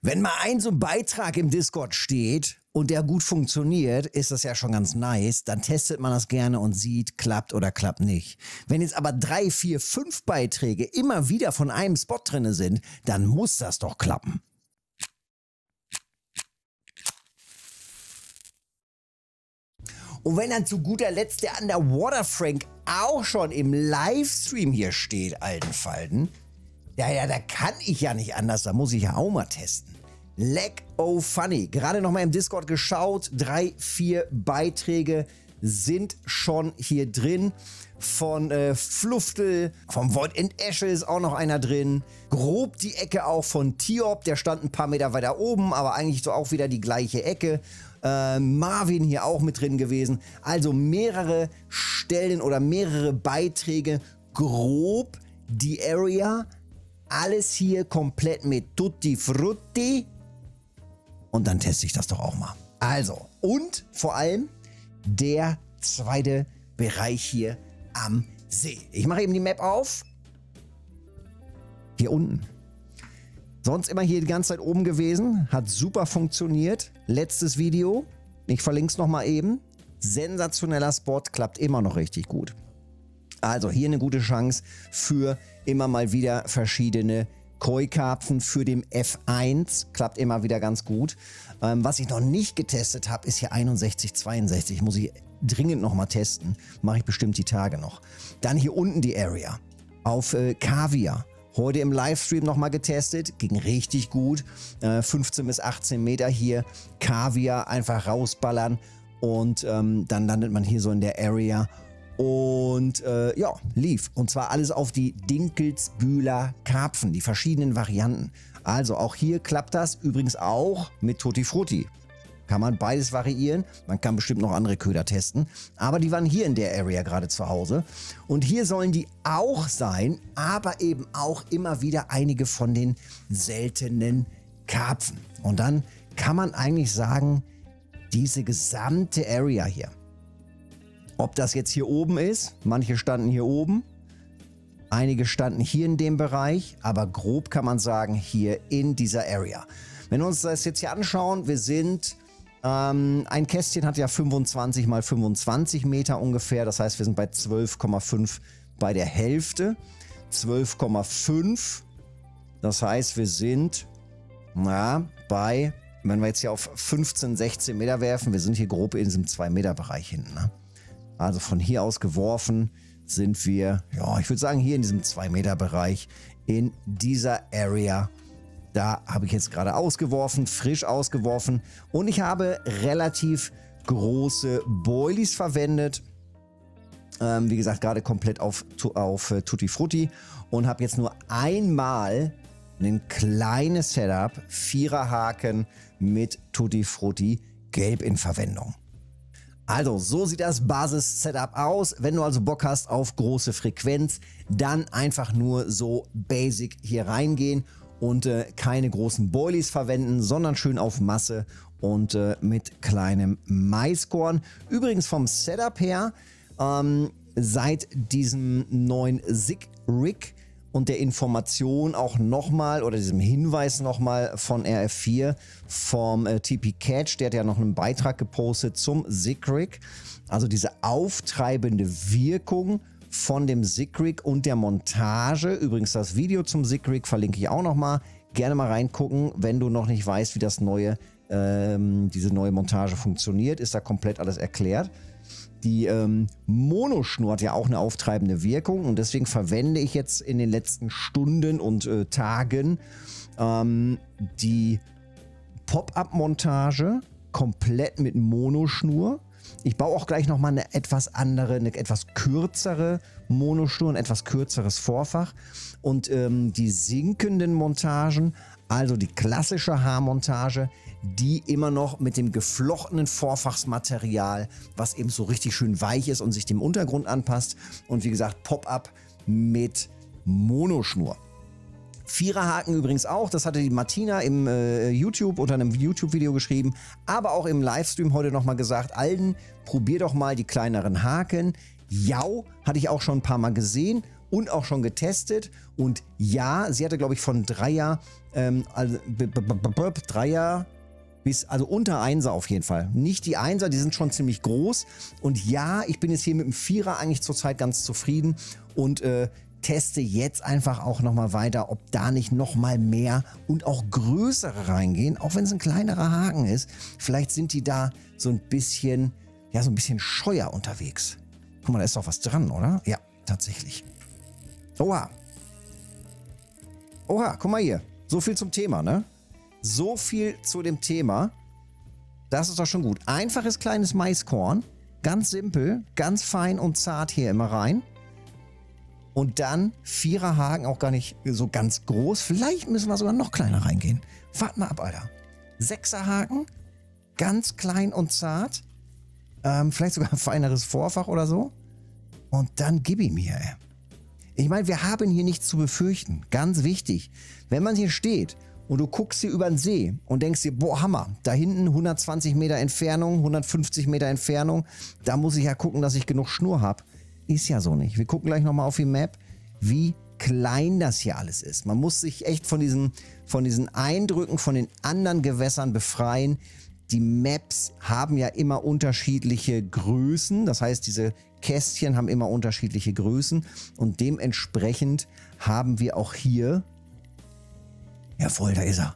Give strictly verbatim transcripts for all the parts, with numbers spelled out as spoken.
Wenn mal ein so ein Beitrag im Discord steht und der gut funktioniert, ist das ja schon ganz nice. Dann testet man das gerne und sieht, klappt oder klappt nicht. Wenn jetzt aber drei, vier, fünf Beiträge immer wieder von einem Spot drinne sind, dann muss das doch klappen. Und wenn dann zu guter Letzt der Underwater Frank auch schon im Livestream hier steht, alten Falten, ja, ja, da kann ich ja nicht anders, da muss ich ja auch mal testen. Leg oh funny, gerade noch mal im Discord geschaut, drei, vier Beiträge sind schon hier drin. Von äh, Fluftel, vom Void and Ashe ist auch noch einer drin. Grob die Ecke auch von Tiop, der stand ein paar Meter weiter oben, aber eigentlich so auch wieder die gleiche Ecke. Äh, Marvin hier auch mit drin gewesen. Also mehrere Stellen oder mehrere Beiträge. Grob die Area. Alles hier komplett mit Tutti Frutti. Und dann teste ich das doch auch mal. Also, und vor allem der zweite Bereich hier am See. Ich mache eben die Map auf. Hier unten. Sonst immer hier die ganze Zeit oben gewesen. Hat super funktioniert. Letztes Video. Ich verlinke es nochmal eben. Sensationeller Spot. Klappt immer noch richtig gut. Also hier eine gute Chance für immer mal wieder verschiedene Koi-Karpfen für den F eins. Klappt immer wieder ganz gut. Ähm, was ich noch nicht getestet habe, ist hier einundsechzig zweiundsechzig. Muss ich dringend nochmal testen. Mache ich bestimmt die Tage noch. Dann hier unten die Area. Auf äh, Kaviar. Heute im Livestream nochmal getestet. Ging richtig gut. Äh, fünfzehn bis achtzehn Meter hier. Kaviar einfach rausballern. Und ähm, dann landet man hier so in der Area. Und äh, ja, lief. Und zwar alles auf die Dinkelsbühler Karpfen, die verschiedenen Varianten. Also auch hier klappt das übrigens auch mit Tutti Frutti. Kann man beides variieren. Man kann bestimmt noch andere Köder testen. Aber die waren hier in der Area gerade zu Hause. Und hier sollen die auch sein, aber eben auch immer wieder einige von den seltenen Karpfen. Und dann kann man eigentlich sagen, diese gesamte Area hier. Ob das jetzt hier oben ist, manche standen hier oben, einige standen hier in dem Bereich, aber grob kann man sagen, hier in dieser Area. Wenn wir uns das jetzt hier anschauen, wir sind, ähm, ein Kästchen hat ja fünfundzwanzig mal fünfundzwanzig Meter ungefähr, das heißt, wir sind bei zwölf Komma fünf bei der Hälfte, zwölf Komma fünf, das heißt, wir sind na, bei, wenn wir jetzt hier auf fünfzehn, sechzehn Meter werfen, wir sind hier grob in diesem zwei Meter Bereich hinten, ne? Also von hier aus geworfen sind wir, ja, ich würde sagen, hier in diesem zwei Meter Bereich, in dieser Area. Da habe ich jetzt gerade ausgeworfen, frisch ausgeworfen. Und ich habe relativ große Boilies verwendet. Ähm, wie gesagt, gerade komplett auf, auf uh, Tutti Frutti. Und habe jetzt nur einmal ein kleines Setup, Viererhaken mit Tutti Frutti Gelb in Verwendung. Also, so sieht das Basis-Setup aus. Wenn du also Bock hast auf große Frequenz, dann einfach nur so basic hier reingehen und äh, keine großen Boilies verwenden, sondern schön auf Masse und äh, mit kleinem Maiskorn. Übrigens vom Setup her, ähm, seit diesem neuen Sig-Rig und der Information auch nochmal oder diesem Hinweis nochmal von R F vier vom äh, T P Catch, der hat ja noch einen Beitrag gepostet zum Sig-Rig. Also diese auftreibende Wirkung von dem Sig-Rig und der Montage. Übrigens das Video zum Sig-Rig verlinke ich auch nochmal. Gerne mal reingucken, wenn du noch nicht weißt, wie das neue, ähm, diese neue Montage funktioniert. Ist da komplett alles erklärt. Die ähm, Monoschnur hat ja auch eine auftreibende Wirkung und deswegen verwende ich jetzt in den letzten Stunden und äh, Tagen ähm, die Pop-Up-Montage komplett mit Monoschnur. Ich baue auch gleich nochmal eine etwas andere, eine etwas kürzere Monoschnur, ein etwas kürzeres Vorfach. Und ähm, die sinkenden Montagen, also die klassische Haarmontage, die immer noch mit dem geflochtenen Vorfachsmaterial, was eben so richtig schön weich ist und sich dem Untergrund anpasst. Und wie gesagt, Pop-Up mit Monoschnur. Viererhaken übrigens auch, das hatte die Martina im äh, YouTube unter einem YouTube-Video geschrieben, aber auch im Livestream heute nochmal gesagt, Alden, probier doch mal die kleineren Haken. Jau, hatte ich auch schon ein paar Mal gesehen und auch schon getestet. Und ja, sie hatte, glaube ich, von Dreier, ähm, also Dreier bis, also unter Einser auf jeden Fall. Nicht die Einser, die sind schon ziemlich groß. Und ja, ich bin jetzt hier mit dem Vierer eigentlich zurzeit ganz zufrieden und äh, teste jetzt einfach auch nochmal weiter, ob da nicht nochmal mehr und auch größere reingehen, auch wenn es ein kleinerer Haken ist. Vielleicht sind die da so ein bisschen, ja, so ein bisschen scheuer unterwegs. Guck mal, da ist doch was dran, oder? Ja, tatsächlich. Oha. Oha, guck mal hier. So viel zum Thema, ne? So viel zu dem Thema. Das ist doch schon gut. Einfaches kleines Maiskorn. Ganz simpel, ganz fein und zart hier immer rein. Und dann Viererhaken, auch gar nicht so ganz groß. Vielleicht müssen wir sogar noch kleiner reingehen. Wart mal ab, Alter. Sechserhaken, ganz klein und zart. Ähm, vielleicht sogar ein feineres Vorfach oder so. Und dann gib ihm hier, ey. Ich meine, wir haben hier nichts zu befürchten. Ganz wichtig. Wenn man hier steht und du guckst hier über den See und denkst dir, boah, Hammer, da hinten hundertzwanzig Meter Entfernung, hundertfünfzig Meter Entfernung, da muss ich ja gucken, dass ich genug Schnur habe. Ist ja so nicht. Wir gucken gleich nochmal auf die Map, wie klein das hier alles ist. Man muss sich echt von diesen, von diesen Eindrücken von den anderen Gewässern befreien. Die Maps haben ja immer unterschiedliche Größen. Das heißt, diese Kästchen haben immer unterschiedliche Größen. Und dementsprechend haben wir auch hier... Jawohl, da ist er.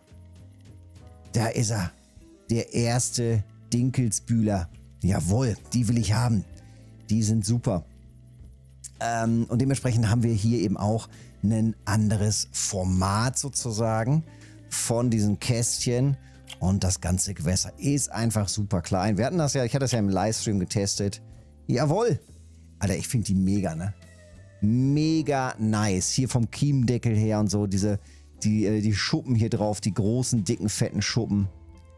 Da ist er. Der erste Dinkelsbühler. Jawohl, die will ich haben. Die sind super. Ähm, und dementsprechend haben wir hier eben auch ein anderes Format sozusagen von diesen Kästchen. Und das ganze Gewässer ist einfach super klein. Wir hatten das ja, ich hatte das ja im Livestream getestet. Jawohl. Alter, ich finde die mega, ne? Mega nice. Hier vom Kiemendeckel her und so, diese... Die, die Schuppen hier drauf, die großen, dicken, fetten Schuppen.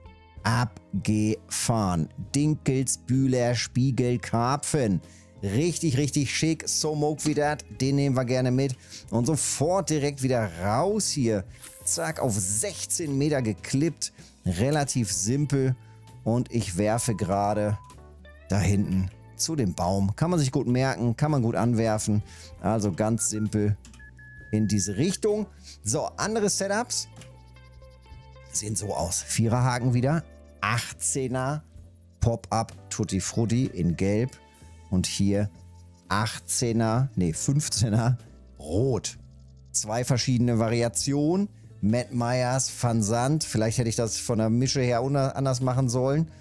Abgefahren. Dinkelsbühler Spiegelkarpfen. Richtig, richtig schick. So mogt wie das. Den nehmen wir gerne mit. Und sofort direkt wieder raus hier. Zack, auf sechzehn Meter geklippt. Relativ simpel. Und ich werfe gerade da hinten zu dem Baum. Kann man sich gut merken, kann man gut anwerfen. Also ganz simpel in diese Richtung. So, andere Setups sehen so aus. Viererhaken wieder. achtzehner Pop-Up Tutti Frutti in Gelb. Und hier achtzehner, nee, fünfzehner Rot. Zwei verschiedene Variationen. Matt Myers, Van Sant. Vielleicht hätte ich das von der Mische her anders machen sollen.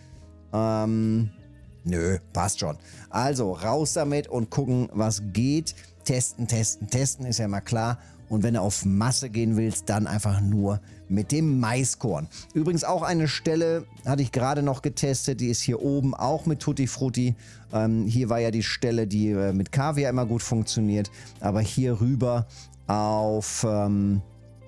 Ähm, nö, passt schon. Also, raus damit und gucken, was geht. Testen, testen, testen, ist ja mal klar. Und wenn du auf Masse gehen willst, dann einfach nur mit dem Maiskorn. Übrigens auch eine Stelle, hatte ich gerade noch getestet, die ist hier oben auch mit Tutti Frutti. Ähm, hier war ja die Stelle, die äh, mit Kaviar immer gut funktioniert. Aber hier rüber auf, ähm,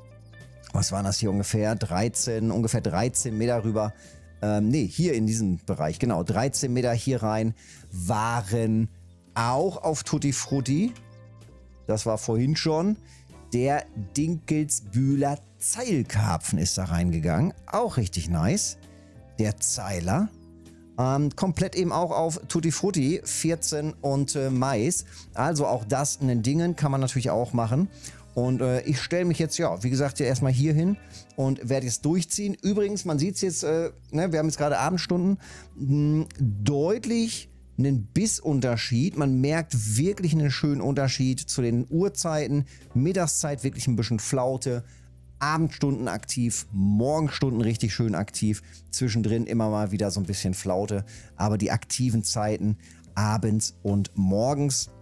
was waren das hier ungefähr? dreizehn, ungefähr dreizehn Meter rüber. Ähm, nee, hier in diesem Bereich, genau, dreizehn Meter hier rein, waren auch auf Tutti Frutti. Das war vorhin schon. Der Dinkelsbühler Zeilkarpfen ist da reingegangen. Auch richtig nice. Der Zeiler. Ähm, komplett eben auch auf Tutti Frutti, vierzehn und äh, Mais. Also auch das in den Dingen kann man natürlich auch machen. Und äh, ich stelle mich jetzt, ja, wie gesagt, ja erstmal hier hin und werde es durchziehen. Übrigens, man sieht es jetzt, äh, ne, wir haben jetzt gerade Abendstunden, mh, deutlich einen Bissunterschied. Man merkt wirklich einen schönen Unterschied zu den Uhrzeiten. Mittagszeit wirklich ein bisschen Flaute. Abendstunden aktiv, Morgenstunden richtig schön aktiv. Zwischendrin immer mal wieder so ein bisschen Flaute. Aber die aktiven Zeiten abends und morgens.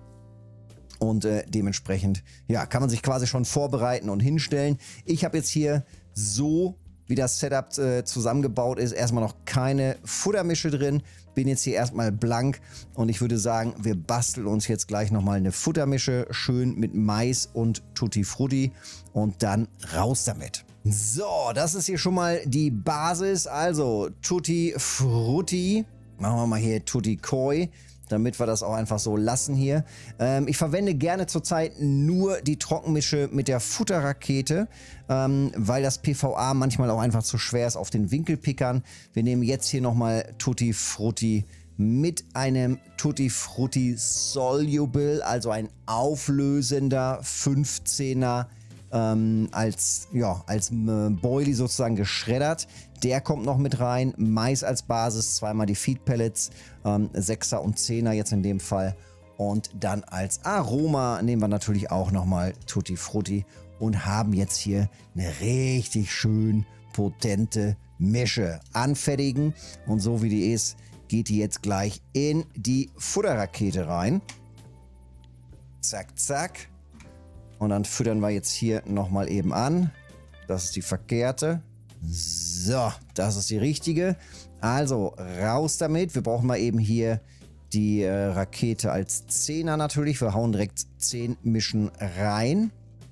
Und äh, dementsprechend, ja, kann man sich quasi schon vorbereiten und hinstellen. Ich habe jetzt hier so, wie das Setup äh, zusammengebaut ist, erstmal noch keine Futtermische drin. Bin jetzt hier erstmal blank und ich würde sagen, wir basteln uns jetzt gleich nochmal eine Futtermische, schön mit Mais und Tutti Frutti und dann raus damit. So, das ist hier schon mal die Basis, also Tutti Frutti, machen wir mal hier Tutti Koi, damit wir das auch einfach so lassen hier. Ähm, ich verwende gerne zurzeit nur die Trockenmische mit der Futterrakete, ähm, weil das P V A manchmal auch einfach zu schwer ist auf den Winkelpickern. Wir nehmen jetzt hier nochmal Tutti Frutti mit einem Tutti Frutti Soluble, also ein auflösender fünfzehner ähm, als, ja, als äh, Boilie sozusagen geschreddert. Der kommt noch mit rein. Mais als Basis, zweimal die Feed Pellets, ähm, sechser und zehner jetzt in dem Fall. Und dann als Aroma nehmen wir natürlich auch nochmal Tutti Frutti und haben jetzt hier eine richtig schön potente Mische. Anfertigen und so wie die ist, geht die jetzt gleich in die Futterrakete rein. Zack, zack. Und dann füttern wir jetzt hier nochmal eben an. Das ist die verkehrte. So, das ist die richtige. Also raus damit. Wir brauchen mal eben hier die äh, Rakete als Zehner natürlich. Wir hauen direkt zehn Mischen rein.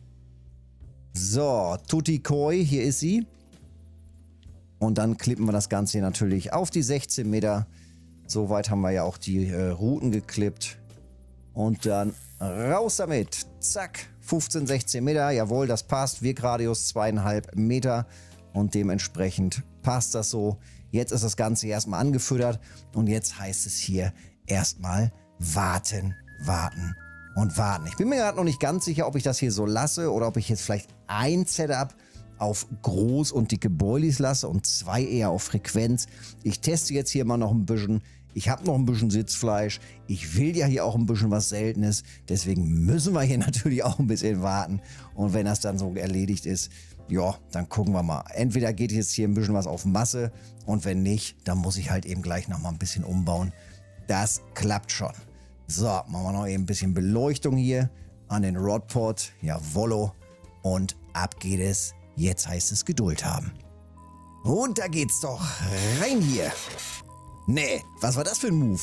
So, Tutti Koi, hier ist sie. Und dann klippen wir das Ganze hier natürlich auf die sechzehn Meter. Soweit haben wir ja auch die äh, Routen geklippt. Und dann raus damit. Zack, fünfzehn, sechzehn Meter. Jawohl, das passt. Wirkradius zweieinhalb Meter. Und dementsprechend passt das so. Jetzt ist das Ganze erstmal angefüttert. Und jetzt heißt es hier erstmal warten, warten und warten. Ich bin mir gerade noch nicht ganz sicher, ob ich das hier so lasse oder ob ich jetzt vielleicht ein Setup auf groß und dicke Boilies lasse und zwei eher auf Frequenz. Ich teste jetzt hier mal noch ein bisschen. Ich habe noch ein bisschen Sitzfleisch. Ich will ja hier auch ein bisschen was Seltenes. Deswegen müssen wir hier natürlich auch ein bisschen warten. Und wenn das dann so erledigt ist, ja, dann gucken wir mal. Entweder geht jetzt hier ein bisschen was auf Masse und wenn nicht, dann muss ich halt eben gleich noch mal ein bisschen umbauen. Das klappt schon. So, machen wir noch eben ein bisschen Beleuchtung hier an den Rodpot. Jawollo. Und ab geht es. Jetzt heißt es Geduld haben. Und da geht's doch rein hier. Nee, was war das für ein Move?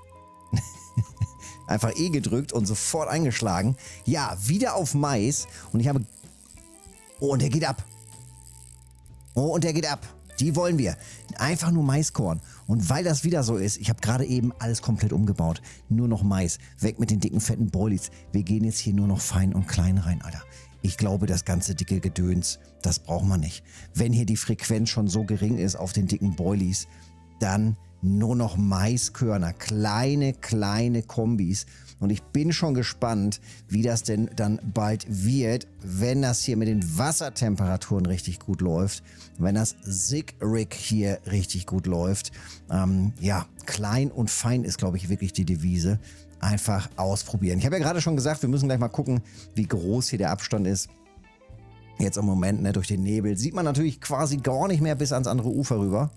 Einfach E gedrückt und sofort eingeschlagen. Ja, wieder auf Mais. Und ich habe... Oh, und der geht ab. Oh, und der geht ab. Die wollen wir. Einfach nur Maiskorn. Und weil das wieder so ist, ich habe gerade eben alles komplett umgebaut. Nur noch Mais. Weg mit den dicken, fetten Boilies. Wir gehen jetzt hier nur noch fein und klein rein, Alter. Ich glaube, das ganze dicke Gedöns, das braucht man nicht. Wenn hier die Frequenz schon so gering ist auf den dicken Boilies, dann nur noch Maiskörner. Kleine, kleine Kombis. Und ich bin schon gespannt, wie das denn dann bald wird, wenn das hier mit den Wassertemperaturen richtig gut läuft. Wenn das Sig-Rig hier richtig gut läuft. Ähm, ja, klein und fein ist, glaube ich, wirklich die Devise. Einfach ausprobieren. Ich habe ja gerade schon gesagt, wir müssen gleich mal gucken, wie groß hier der Abstand ist. Jetzt im Moment, ne, durch den Nebel, sieht man natürlich quasi gar nicht mehr bis ans andere Ufer rüber.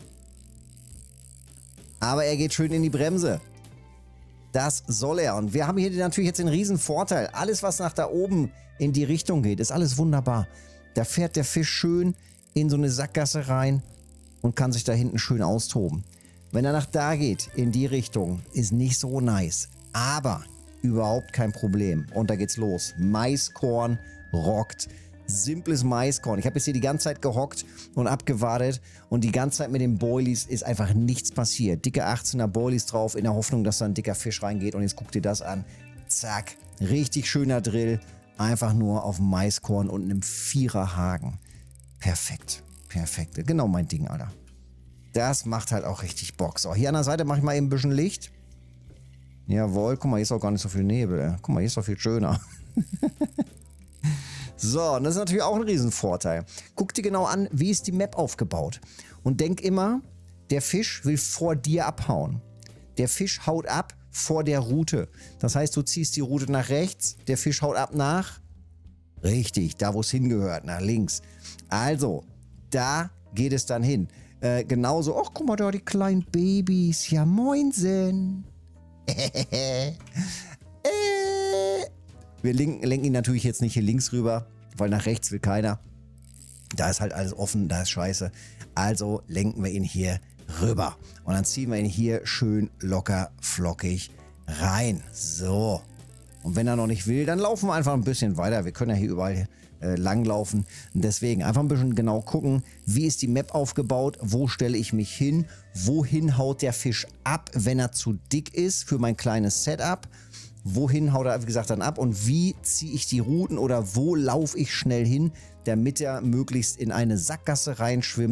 Aber er geht schön in die Bremse. Das soll er. Und wir haben hier natürlich jetzt den riesen Vorteil. Alles, was nach da oben in die Richtung geht, ist alles wunderbar. Da fährt der Fisch schön in so eine Sackgasse rein und kann sich da hinten schön austoben. Wenn er nach da geht, in die Richtung, ist nicht so nice. Aber überhaupt kein Problem. Und da geht's los. Maiskorn rockt. Simples Maiskorn. Ich habe jetzt hier die ganze Zeit gehockt und abgewartet und die ganze Zeit mit den Boilies ist einfach nichts passiert. Dicke achtzehner Boilies drauf in der Hoffnung, dass da ein dicker Fisch reingeht und jetzt guck dir das an. Zack. Richtig schöner Drill. Einfach nur auf Maiskorn und einem Viererhaken. Perfekt. Perfekt. Genau mein Ding, Alter. Das macht halt auch richtig Bock. So, hier an der Seite mache ich mal eben ein bisschen Licht. Jawohl, guck mal, hier ist auch gar nicht so viel Nebel. Ey. Guck mal, hier ist doch viel schöner. So, und das ist natürlich auch ein Riesenvorteil. Guck dir genau an, wie ist die Map aufgebaut. Und denk immer, der Fisch will vor dir abhauen. Der Fisch haut ab vor der Route. Das heißt, du ziehst die Route nach rechts, der Fisch haut ab nach... Richtig, da wo es hingehört, nach links. Also, da geht es dann hin. Äh, genauso, ach guck mal da, die kleinen Babys. Ja, moinsen. äh. Wir lenken, lenken ihn natürlich jetzt nicht hier links rüber, weil nach rechts will keiner. Da ist halt alles offen, da ist scheiße. Also lenken wir ihn hier rüber. Und dann ziehen wir ihn hier schön locker flockig rein. So. Und wenn er noch nicht will, dann laufen wir einfach ein bisschen weiter. Wir können ja hier überall äh, langlaufen. Und deswegen einfach ein bisschen genau gucken, wie ist die Map aufgebaut, wo stelle ich mich hin, wohin haut der Fisch ab, wenn er zu dick ist für mein kleines Setup. Wohin haut er, wie gesagt, dann ab und wie ziehe ich die Routen oder wo laufe ich schnell hin, damit er möglichst in eine Sackgasse reinschwimmt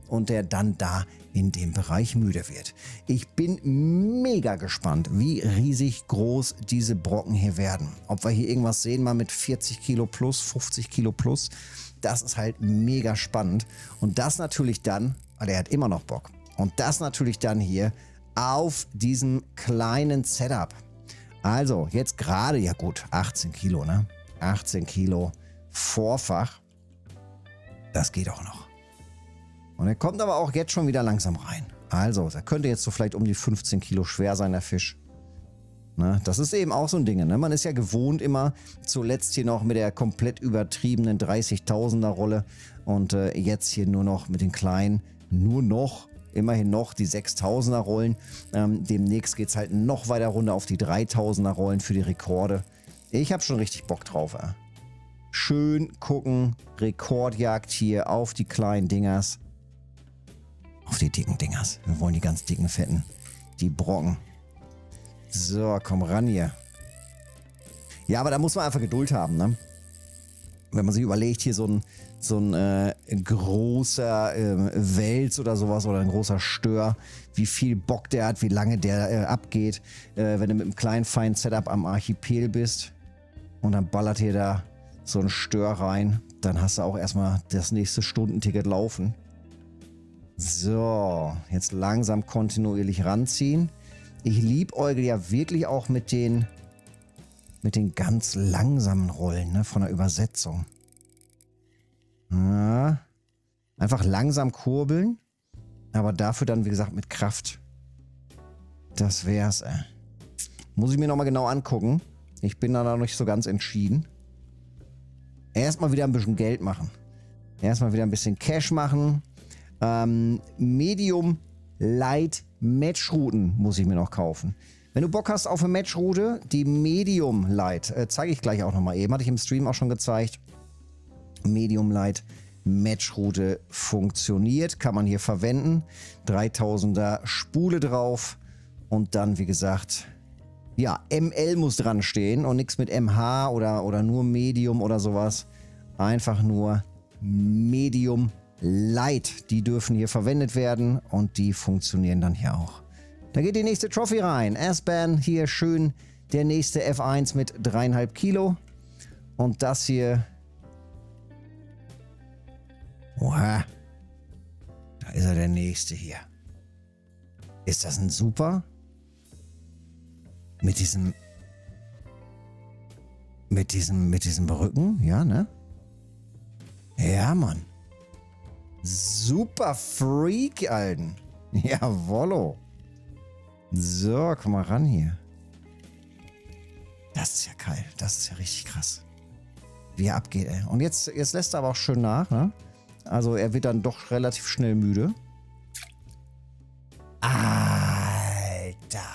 und der dann da in dem Bereich müde wird. Ich bin mega gespannt, wie riesig groß diese Brocken hier werden. Ob wir hier irgendwas sehen, mal mit vierzig Kilo plus, fünfzig Kilo plus. Das ist halt mega spannend. Und das natürlich dann, weil er hat immer noch Bock. Und das natürlich dann hier auf diesem kleinen Setup. Also jetzt gerade, ja gut, achtzehn Kilo, ne? achtzehn Kilo Vorfach. Das geht auch noch. Und er kommt aber auch jetzt schon wieder langsam rein. Also, er könnte jetzt so vielleicht um die fünfzehn Kilo schwer sein, der Fisch. Ne? Das ist eben auch so ein Ding. Ne? Man ist ja gewohnt immer, zuletzt hier noch mit der komplett übertriebenen dreißigtausender Rolle. Und äh, jetzt hier nur noch mit den kleinen, nur noch, immerhin noch die sechstausender Rollen. Ähm, demnächst geht es halt noch weiter runter auf die dreitausender Rollen für die Rekorde. Ich habe schon richtig Bock drauf. Äh. Schön gucken, Rekordjagd hier auf die kleinen Dingers. Auf die dicken Dingers. Wir wollen die ganz dicken, fetten. Die Brocken. So, komm ran hier. Ja, aber da muss man einfach Geduld haben, ne? Wenn man sich überlegt, hier so ein, so ein äh, großer äh, Wels oder sowas oder ein großer Stör, wie viel Bock der hat, wie lange der äh, abgeht. Äh, wenn du mit einem kleinen, feinen Setup am Archipel bist und dann ballert hier da so ein Stör rein, dann hast du auch erstmal das nächste Stundenticket laufen. So, jetzt langsam kontinuierlich ranziehen. Ich liebäugel ja wirklich auch mit den, mit den ganz langsamen Rollen, ne, von der Übersetzung. Ja, einfach langsam kurbeln, aber dafür dann, wie gesagt, mit Kraft. Das wär's, ey. Muss ich mir nochmal genau angucken. Ich bin da noch nicht so ganz entschieden. Erstmal wieder ein bisschen Geld machen. Erstmal wieder ein bisschen Cash machen. Ähm, Medium Light Matchrouten muss ich mir noch kaufen. Wenn du Bock hast auf eine Matchroute, die Medium Light, äh, zeige ich gleich auch nochmal eben, hatte ich im Stream auch schon gezeigt. Medium Light Matchroute funktioniert, kann man hier verwenden. dreitausender Spule drauf und dann, wie gesagt, ja, M L muss dran stehen und nichts mit M H oder, oder nur Medium oder sowas. Einfach nur Medium Light. Die dürfen hier verwendet werden und die funktionieren dann hier auch. Da geht die nächste Trophy rein. S-Bahn hier schön der nächste F eins mit dreieinhalb Kilo. Und das hier. Oha. Da ist er, der nächste hier. Ist das ein Super? Mit diesem. Mit diesem, mit diesem Rücken? Ja, ne? Ja, Mann. Super Freak, Alten. Jawollo. So, komm mal ran hier. Das ist ja geil. Das ist ja richtig krass. Wie er abgeht, ey. Und jetzt, jetzt lässt er aber auch schön nach, ne? Also er wird dann doch relativ schnell müde. Alter.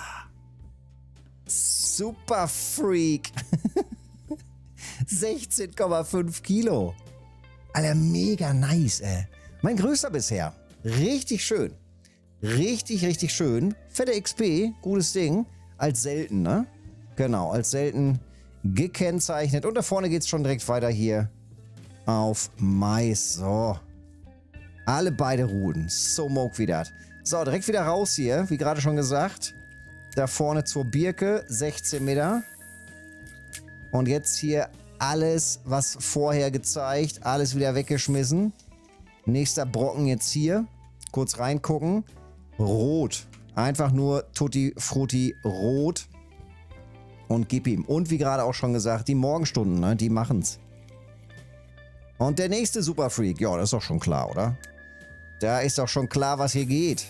Super Freak. sechzehn Komma fünf Kilo. Alter, mega nice, ey. Mein größter bisher. Richtig schön. Richtig, richtig schön. Fette X P, gutes Ding. Als selten, ne? Genau, als selten gekennzeichnet. Und da vorne geht es schon direkt weiter hier auf Mais. So. Alle beide Routen. So moke wie das. So, direkt wieder raus hier, wie gerade schon gesagt. Da vorne zur Birke, sechzehn Meter. Und jetzt hier alles, was vorher gezeigt, alles wieder weggeschmissen. Nächster Brocken jetzt hier. Kurz reingucken. Rot. Einfach nur Tutti Frutti Rot. Und gib ihm. Und wie gerade auch schon gesagt, die Morgenstunden, ne, die machen's. Und der nächste Superfreak. Ja, das ist doch schon klar, oder? Da ist doch schon klar, was hier geht.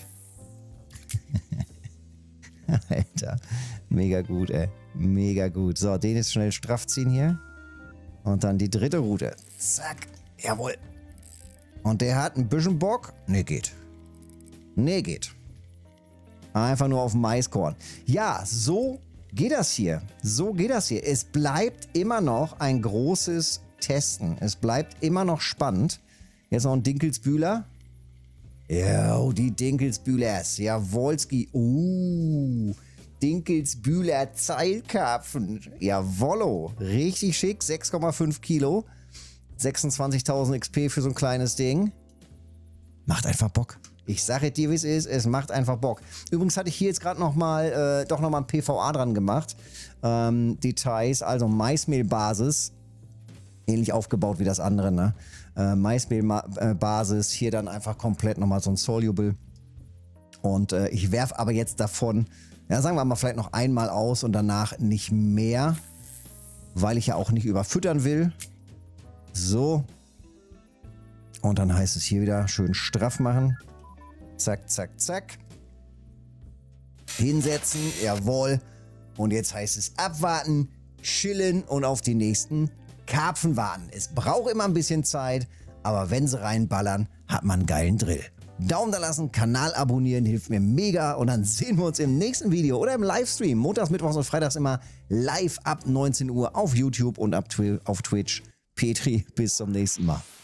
Alter. Mega gut, ey. Mega gut. So, den jetzt schnell straff ziehen hier. Und dann die dritte Route. Zack. Jawohl. Und der hat ein bisschen Bock. Nee, geht. Nee, geht. Einfach nur auf dem Maiskorn. Ja, so geht das hier. So geht das hier. Es bleibt immer noch ein großes Testen. Es bleibt immer noch spannend. Jetzt noch ein Dinkelsbühler. Jo, die Dinkelsbühlers. Jawolski. Uh, Dinkelsbühler Zeilkarpfen. Jawollo. Richtig schick. sechs Komma fünf Kilo. sechsundzwanzigtausend X P für so ein kleines Ding. macht einfach Bock. Ich sage dir, wie es ist, es macht einfach Bock. Übrigens hatte ich hier jetzt gerade nochmal, äh, doch nochmal ein P V A dran gemacht. Ähm, Details, also Maismehlbasis. Ähnlich aufgebaut wie das andere, ne? Äh, Maismehlbasis, hier dann einfach komplett nochmal so ein Soluble. Und äh, ich werfe aber jetzt davon, ja, sagen wir mal, vielleicht noch einmal aus und danach nicht mehr, weil ich ja auch nicht überfüttern will. So. Und dann heißt es hier wieder schön straff machen. Zack, zack, zack. Hinsetzen, jawohl. Und jetzt heißt es abwarten, chillen und auf die nächsten Karpfen warten. Es braucht immer ein bisschen Zeit, aber wenn sie reinballern, hat man einen geilen Drill. Daumen da lassen, Kanal abonnieren, hilft mir mega. Und dann sehen wir uns im nächsten Video oder im Livestream. Montags, Mittwochs und Freitags immer live ab neunzehn Uhr auf YouTube und auf Twitch. Petri, bis zum nächsten Mal.